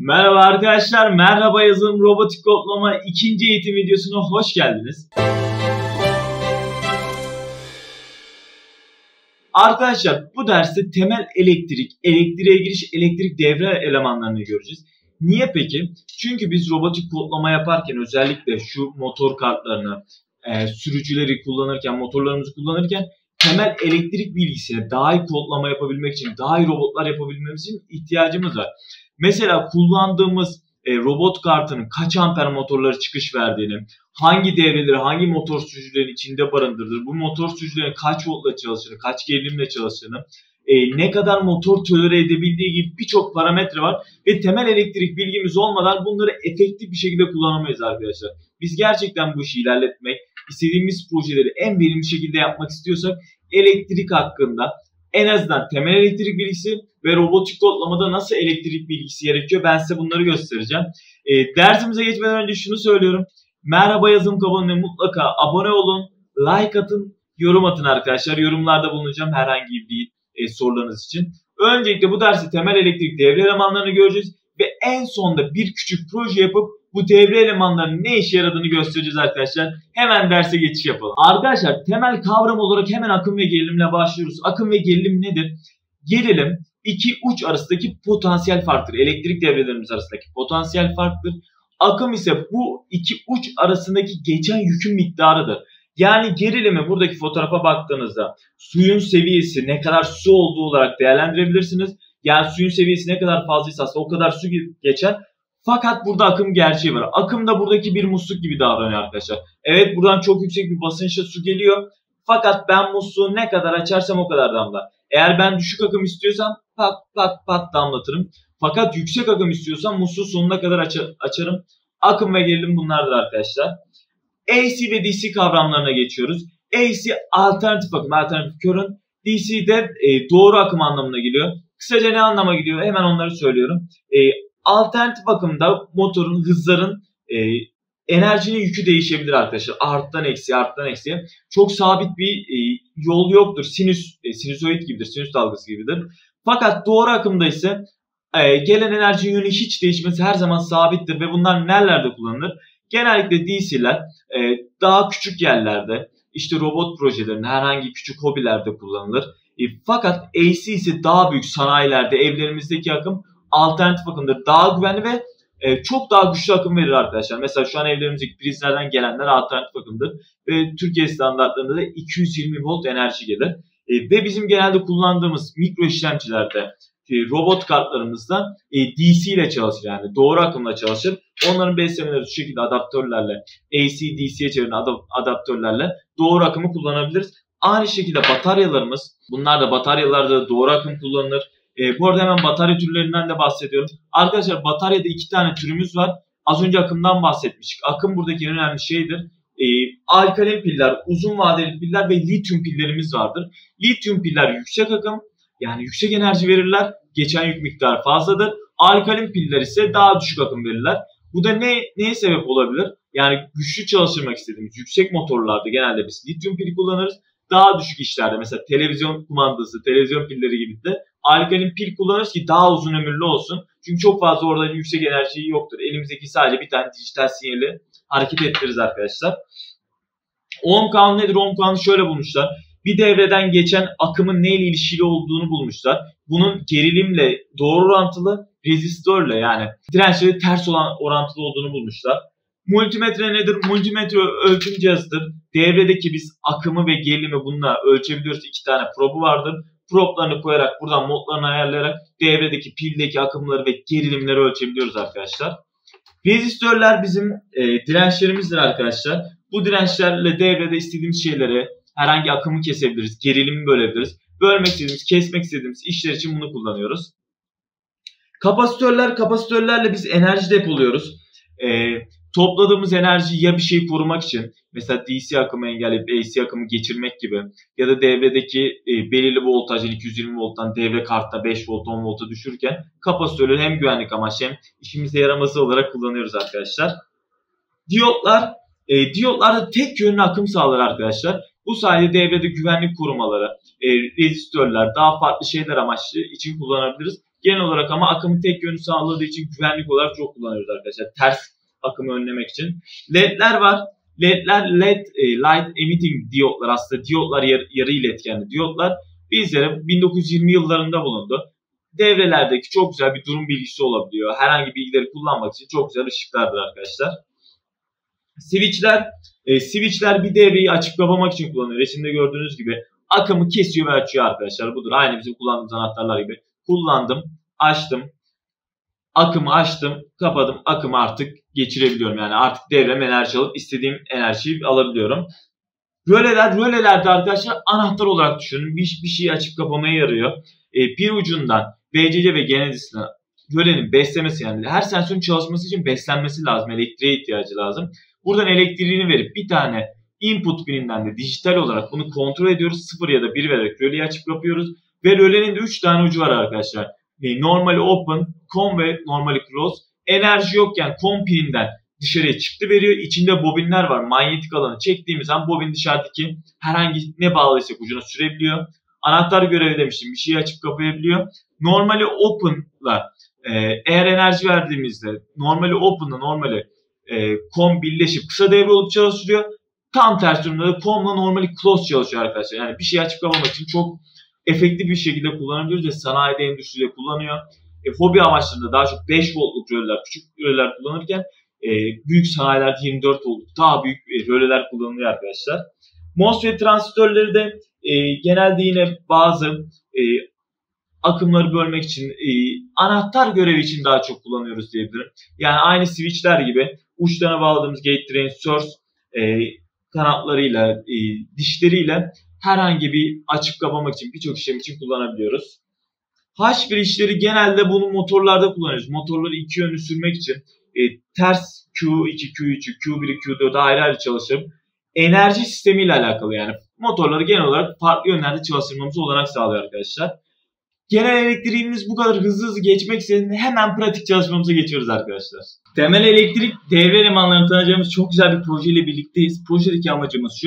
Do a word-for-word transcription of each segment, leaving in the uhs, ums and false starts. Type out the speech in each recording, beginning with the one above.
Merhaba arkadaşlar, merhaba yazılım robotik kodlama ikinci eğitim videosuna hoş geldiniz. Arkadaşlar bu derste temel elektrik, elektriğe giriş, elektrik devre elemanlarını göreceğiz. Niye peki? Çünkü biz robotik kodlama yaparken özellikle şu motor kartlarını, e, sürücüleri kullanırken, motorlarımızı kullanırken temel elektrik bilgisine daha iyi kodlama yapabilmek için, daha iyi robotlar yapabilmemiz için ihtiyacımız var. Mesela kullandığımız e, robot kartının kaç amper motorları çıkış verdiğini, hangi devreleri, hangi motor sürücülerin içinde barındırır, bu motor sürücülerin kaç voltla çalıştığını, kaç gerilimle çalıştığını, e, ne kadar motor tolere edebildiği gibi birçok parametre var ve temel elektrik bilgimiz olmadan bunları efektif bir şekilde kullanamayız arkadaşlar. Biz gerçekten bu işi ilerletmek, istediğimiz projeleri en verimli şekilde yapmak istiyorsak elektrik hakkında en azından temel elektrik bilgisi ve robotik kodlamada nasıl elektrik bilgisi gerekiyor ben size bunları göstereceğim. E, dersimize geçmeden önce şunu söylüyorum. Merhaba yazılım kanalına mutlaka abone olun, like atın, yorum atın arkadaşlar. Yorumlarda bulunacağım herhangi bir e, sorularınız için. Öncelikle bu dersi temel elektrik devre elemanlarını göreceğiz ve en sonda bir küçük proje yapıp bu devre elemanlarının ne işe yaradığını göstereceğiz arkadaşlar. Hemen derse geçiş yapalım. Arkadaşlar temel kavram olarak hemen akım ve gerilimle başlıyoruz. Akım ve gerilim nedir? Gerilim iki uç arasındaki potansiyel farktır. Elektrik devrelerimiz arasındaki potansiyel farktır. Akım ise bu iki uç arasındaki geçen yükün miktarıdır. Yani gerilimi buradaki fotoğrafa baktığınızda suyun seviyesi ne kadar su olduğu olarak değerlendirebilirsiniz. Yani suyun seviyesi ne kadar fazlaysa o kadar su geçer. Fakat burada akım gerçeği var. Akım da buradaki bir musluk gibi davranıyor arkadaşlar. Evet buradan çok yüksek bir basınçla su geliyor. Fakat ben musluğu ne kadar açarsam o kadar damlar. Eğer ben düşük akım istiyorsam pat pat pat damlatırım. Fakat yüksek akım istiyorsam musluğu sonuna kadar aç açarım. Akım ve gerilim bunlardır arkadaşlar. A C ve D C kavramlarına geçiyoruz. A C alternatif akım, alternatif current. D C de e, doğru akım anlamına geliyor. Kısaca ne anlama geliyor? Hemen onları söylüyorum. E, alternatif akımda motorun, hızların e, enerjinin yükü değişebilir arkadaşlar. Arttan eksiye, arttan eksiye. Çok sabit bir e, yol yoktur. Sinüs, e, sinüsoid gibidir, sinüs dalgası gibidir. Fakat doğru akımda ise e, gelen enerji yönü hiç değişmesi her zaman sabittir ve bunlar nerelerde kullanılır? Genellikle D C'ler e, daha küçük yerlerde, işte robot projelerinde, herhangi küçük hobilerde kullanılır. E, fakat A C ise daha büyük sanayilerde, evlerimizdeki akım alternatif akımdır. Daha güvenli ve e, çok daha güçlü akım verir arkadaşlar. Mesela şu an evlerimizdeki prizlerden gelenler alternatif akımdır. Ve Türkiye standartlarında da iki yüz yirmi volt enerji gelir. E, ve bizim genelde kullandığımız mikro işlemcilerde, e, robot kartlarımızda e, D C ile çalışır, yani doğru akımla çalışır. Onların beslemeleri şu şekilde adaptörlerle, A C D C'ye çeviren adaptörlerle doğru akımı kullanabiliriz. Aynı şekilde bataryalarımız, bunlar da bataryalarda doğru akım kullanılır. E, bu arada hemen batarya türlerinden de bahsediyorum. Arkadaşlar bataryada iki tane türümüz var. Az önce akımdan bahsetmiştik. Akım buradaki en önemli şeydir. E, alkalin piller, uzun vadeli piller ve lityum pillerimiz vardır. Lityum piller yüksek akım, yani yüksek enerji verirler. Geçen yük miktarı fazladır. Alkalin piller ise daha düşük akım verirler. Bu da ne, neye sebep olabilir? Yani güçlü çalıştırmak istediğimiz yüksek motorlarda genelde biz lityum pili kullanırız. Daha düşük işlerde mesela televizyon kumandası, televizyon pilleri gibi de alkalin pil kullanırız ki daha uzun ömürlü olsun. Çünkü çok fazla orada yüksek enerji yoktur. Elimizdeki sadece bir tane dijital sinyali hareket ettiririz arkadaşlar. Ohm kanunu nedir? Ohm kanunu şöyle bulmuşlar. Bir devreden geçen akımın neyle ilişkili olduğunu bulmuşlar. Bunun gerilimle doğru orantılı, rezistörle yani dirençle ters olan orantılı olduğunu bulmuşlar. Multimetre nedir? Multimetre ölçüm cihazıdır. Devredeki biz akımı ve gerilimi bununla ölçebiliyoruz. İki tane probu vardır. Problarını koyarak buradan modlarını ayarlayarak devredeki pildeki akımları ve gerilimleri ölçebiliyoruz arkadaşlar. Rezistörler bizim e, dirençlerimizdir arkadaşlar. Bu dirençlerle devrede istediğimiz şeyleri, herhangi akımı kesebiliriz, gerilimi bölebiliriz. Bölmek istediğimiz, kesmek istediğimiz işler için bunu kullanıyoruz. Kapasitörler, kapasitörlerle biz enerji depoluyoruz. E, topladığımız enerjiyi ya bir şeyi korumak için, mesela D C akımı engelleyip A C akımı geçirmek gibi ya da devredeki e, belirli voltajın iki yüz yirmi volttan devre kartta beş volt on volta düşürürken kapasitörleri hem güvenlik amaçlı hem işimize yaraması olarak kullanıyoruz arkadaşlar. Diyotlar, e, diyotlar da tek yönlü akım sağlar arkadaşlar. Bu sayede devrede güvenlik korumaları, e, rezistörler, daha farklı şeyler amaçlı için kullanabiliriz. Genel olarak ama akımı tek yönlü sağladığı için güvenlik olarak çok kullanıyoruz arkadaşlar. Ters akımı önlemek için. L E D'ler var. L E D'ler L E D e, Light Emitting diyotlar, aslında diyotlar yarı, yarı iletkenli diyotlar. Bizlere bin dokuz yüz yirmi yıllarında bulundu. Devrelerdeki çok güzel bir durum bilgisi olabiliyor. Herhangi bilgileri kullanmak için çok güzel ışıklardır arkadaşlar. Switchler, e, switchler bir devreyi açıp kapamak için kullanılıyor. Resimde gördüğünüz gibi akımı kesiyor ve açıyor arkadaşlar. Budur. Aynı bizim kullandığımız anahtarlar gibi. Kullandım, açtım, akımı açtım, kapadım. Akımı artık geçirebiliyorum. Yani artık devrem enerji alıp istediğim enerjiyi alabiliyorum. Röleler, rölelerde arkadaşlar anahtar olarak düşünün. Bir, bir şeyi açıp kapamaya yarıyor. E, bir ucundan V C C ve Genesis rölenin beslemesi, yani her sensörün çalışması için beslenmesi lazım. Elektriğe ihtiyacı lazım. Buradan elektriğini verip bir tane input pininden de dijital olarak bunu kontrol ediyoruz. sıfır ya da bir vererek röleyi açıp kapıyoruz. Ve rölenin de üç tane ucu var arkadaşlar. E, normali open, com ve normali close. Enerji yokken com pininden dışarıya çıktı veriyor. İçinde bobinler var. Manyetik alanı çektiğimiz an bobin dışarıdaki herhangi ne bağlıysak ucuna sürebiliyor. Anahtar görevi demiştim. Bir şeyi açıp kapayabiliyor. Normali open'la e, eğer enerji verdiğimizde normali open'la normali e, com birleşip kısa devre olup çalıştırıyor. Tam ters durumda da com'la normali close çalışıyor arkadaşlar. Yani bir şeyi açıp kapamak için çok efektif bir şekilde kullanabiliyoruz ve sanayide, endüstride kullanıyor. E, hobi amaçlarında daha çok beş voltluk röleler, küçük röleler kullanırken e, büyük sanayilerde yirmi dört voltluk daha büyük e, röleler kullanılıyor arkadaşlar. MOSFET transistörleri de e, genelde yine bazı e, akımları bölmek için, e, anahtar görevi için daha çok kullanıyoruz diyebilirim. Yani aynı switchler gibi uçlarına bağladığımız gate, drain, source e, kanatlarıyla, e, dişleriyle herhangi bir açıp kapamak için, birçok işlem için kullanabiliyoruz. H bir işleri genelde bunu motorlarda kullanıyoruz. Motorları iki yönlü sürmek için e, ters Q iki, Q üç, Q bir, Q dört ayrı ayrı çalıştırıp enerji sistemiyle alakalı, yani motorları genel olarak farklı yönlerde çalıştırmamıza olanak sağlıyor arkadaşlar. Genel elektriğimiz bu kadar hızlı hızlı geçmek için hemen pratik çalışmamıza geçiyoruz arkadaşlar. Temel elektrik devre elemanlarını tanıyacağımız çok güzel bir projeyle birlikteyiz. Projedeki amacımız şu.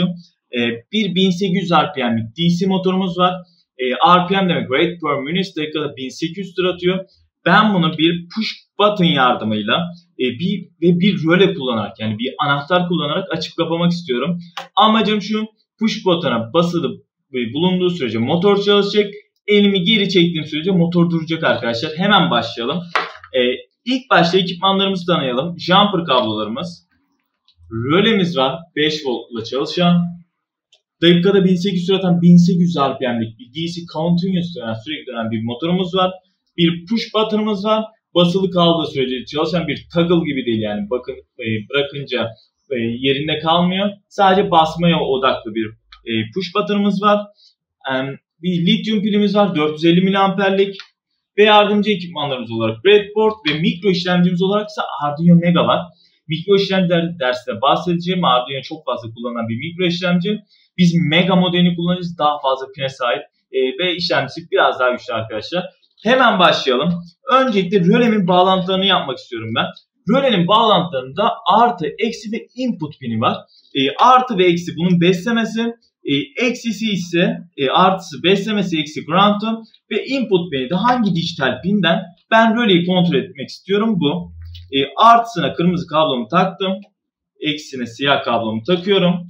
Bir bin sekiz yüz R P M'lik D C motorumuz var. R P M demek rate per minute, dakikada bin sekiz yüz tur atıyor. Ben bunu bir push button yardımıyla bir ve bir röle kullanarak, yani bir anahtar kullanarak açıp kapamak istiyorum. Amacım şu: push button'a basılıp bulunduğu sürece motor çalışacak. Elimi geri çektiğim sürece motor duracak arkadaşlar. Hemen başlayalım. Ee, ilk başta ekipmanlarımızı tanıyalım. Jumper kablolarımız. Rölemiz var. beş voltla çalışan. Dakikada bin sekiz yüz tur atan bin sekiz yüz R P M'lik bir D C continuous dönen, sürekli dönen bir motorumuz var. Bir push button'ımız var. Basılı kaldığı sürece çalışan bir toggle gibi değil, yani bakın e, bırakınca e, yerinde kalmıyor. Sadece basmaya odaklı bir e, push button'ımız var. E, Bir lityum pilimiz var, dört yüz elli miliamperlik ve yardımcı ekipmanlarımız olarak breadboard ve mikro işlemcimiz olarak ise Arduino Mega var. Mikro işlemci dersinde bahsedeceğim. Arduino çok fazla kullanılan bir mikro işlemci. Biz Mega modelini kullanacağız, daha fazla pine sahip e, ve işlemcisi biraz daha güçlü arkadaşlar. Hemen başlayalım. Öncelikle rölemin bağlantılarını yapmak istiyorum ben. Rölenin bağlantılarında artı, eksi ve input pini var. E, artı ve eksi bunun beslemesi. E, eksisi ise e, artısı beslemesi, eksi ground'um ve input pini de hangi dijital pinden ben röleyi kontrol etmek istiyorum bu. E, artısına kırmızı kablomu taktım. Eksine siyah kablomu takıyorum.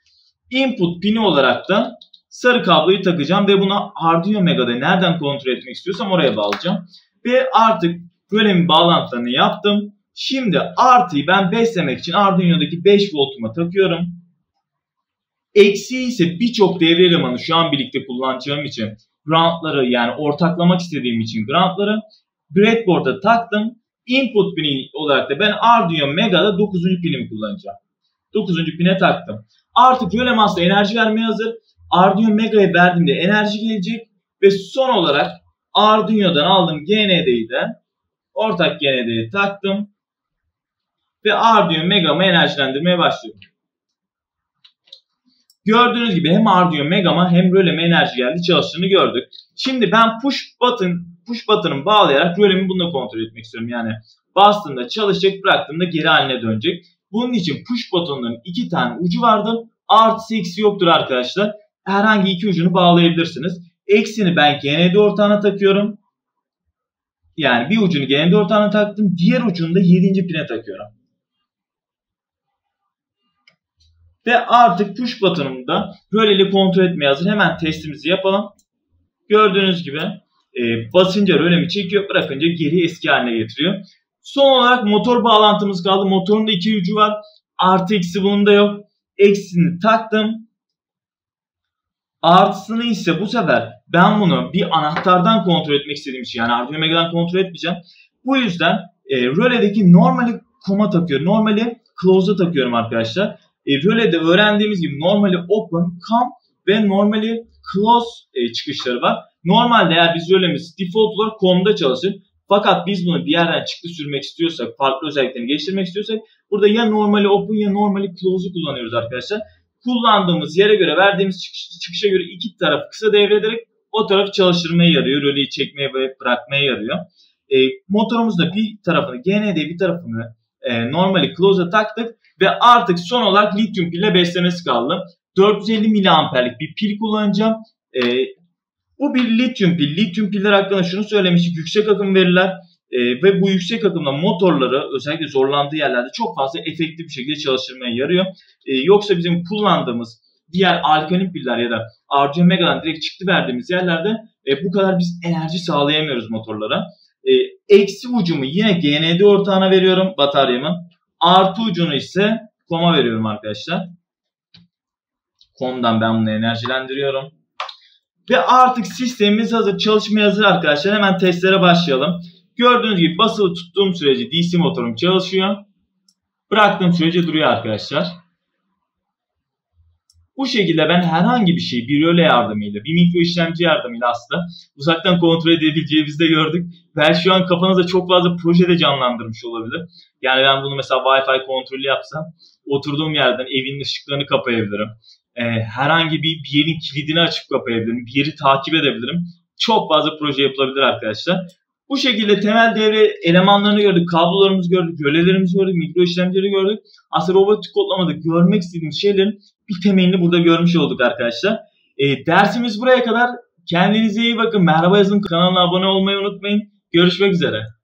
Input pini olarak da sarı kabloyu takacağım ve bunu Arduino Mega'da nereden kontrol etmek istiyorsam oraya bağlayacağım. Ve artık rölemin bağlantılarını yaptım. Şimdi artıyı ben beslemek için Arduino'daki beş voltuma takıyorum. Eksi ise birçok devre elemanı şu an birlikte kullanacağım için groundları, yani ortaklamak istediğim için groundları breadboard'a taktım. Input pini olarak da ben Arduino Mega'da dokuzuncu pinimi kullanacağım. dokuzuncu pine taktım. Artık röle masa enerji vermeye hazır. Arduino Mega'ya verdiğimde enerji gelecek ve son olarak Arduino'dan aldığım G N D'yi de ortak G N D'yi taktım ve Arduino Mega'mı enerjilendirmeye başlıyorum. Gördüğünüz gibi hem Arduino Mega'ma hem röleme enerji geldi, çalıştığını gördük. Şimdi ben push button push button'ı bağlayarak rölemi bununla kontrol etmek istiyorum. Yani bastığımda çalışacak, bıraktığımda geri haline dönecek. Bunun için push button'ların iki tane ucu vardır. Artısı eksi yoktur arkadaşlar. Herhangi iki ucunu bağlayabilirsiniz. Eksini ben G N D ortağına takıyorum. Yani bir ucunu G N D ortağına taktım. Diğer ucunu da yedinci pine takıyorum. Ve artık push button'ımı da röleli kontrol etmeye hazır. Hemen testimizi yapalım. Gördüğünüz gibi e, basınca rölemi çekiyor. Bırakınca geri eski haline getiriyor. Son olarak motor bağlantımız kaldı. Motorun da iki ucu var. Artı eksi bunun da yok. Eksisini taktım. Artısını ise bu sefer ben bunu bir anahtardan kontrol etmek istediğim için, yani Arduino Mega'dan kontrol etmeyeceğim. Bu yüzden e, röledeki normali com'a takıyorum. Normali close'a takıyorum arkadaşlar. E, rölede öğrendiğimiz gibi normali open, com ve normali close e, çıkışları var. Normalde eğer biz rölemiz default olarak com'da çalışır. Fakat biz bunu bir yerden çıktı sürmek istiyorsak, farklı özelliklerini geliştirmek istiyorsak burada ya normali open ya normali close'u kullanıyoruz arkadaşlar. Kullandığımız yere göre, verdiğimiz çıkış, çıkışa göre iki tarafı kısa devrederek o tarafı çalıştırmaya yarıyor. Röleyi çekmeye ve bırakmaya yarıyor. E, motorumuzda bir tarafını G N D, bir tarafını e, normali close'a taktık ve artık son olarak lityum pille beslemesi kaldı. dört yüz elli miliamperlik bir pil kullanacağım. E, bu bir lityum pil. Lityum piller hakkında şunu söylemiştik. Yüksek akım verirler. Ee, ve bu yüksek akımda motorları özellikle zorlandığı yerlerde çok fazla efektif bir şekilde çalıştırmaya yarıyor. Ee, yoksa bizim kullandığımız diğer alkalin piller ya da Arduino Mega'dan direkt çıktı verdiğimiz yerlerde e, bu kadar biz enerji sağlayamıyoruz motorlara. E, eksi ucumu yine G N D ortağına veriyorum bataryamın. Artı ucunu ise com'a veriyorum arkadaşlar. Com'dan ben bunu enerjilendiriyorum. Ve artık sistemimiz hazır, çalışmaya hazır arkadaşlar. Hemen testlere başlayalım. Gördüğünüz gibi basılı tuttuğum sürece D C motorum çalışıyor. Bıraktığım sürece duruyor arkadaşlar. Bu şekilde ben herhangi bir şeyi bir röle yardımıyla, bir mikro işlemci yardımıyla aslında uzaktan kontrol edebileceğimizi de gördük. Ben şu an kafanızda çok fazla projede canlandırmış olabilir. Yani ben bunu mesela Wi-Fi kontrolü yapsam oturduğum yerden evin ışıklarını kapayabilirim. Ee, herhangi bir, bir yerin kilidini açıp kapayabilirim. Bir yeri takip edebilirim. Çok fazla proje yapılabilir arkadaşlar. Bu şekilde temel devre elemanlarını gördük, kablolarımızı gördük, rölelerimizi gördük, mikro işlemcileri gördük. Aslında robotik kodlamada görmek istediğimiz şeylerin bir temelini burada görmüş olduk arkadaşlar. E, dersimiz buraya kadar. Kendinize iyi bakın. Merhaba yazın. Kanalına abone olmayı unutmayın. Görüşmek üzere.